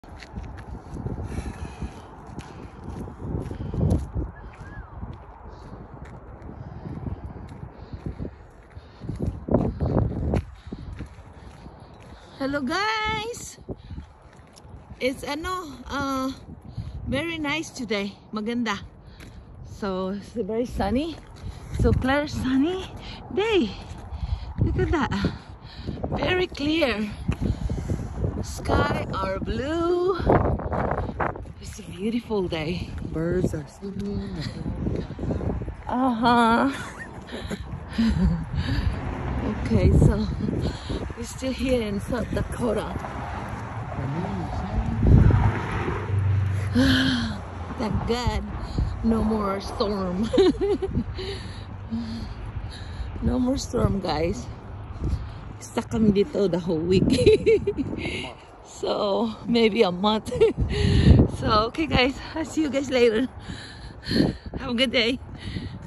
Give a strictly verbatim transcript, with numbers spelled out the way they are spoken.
Hello guys! It's ano, uh, very nice today. Maganda. So, it's a very sunny. So clear, sunny day. Look at that. Very clear. Sky are blue. It's a beautiful day. Birds are singing. Uh-huh. Okay, so we're still here in South Dakota. Thank God, no more storm. No more storm, guys. Stuck kami dito the whole week. So maybe a month. So okay guys, I'll see you guys later. Have a good day.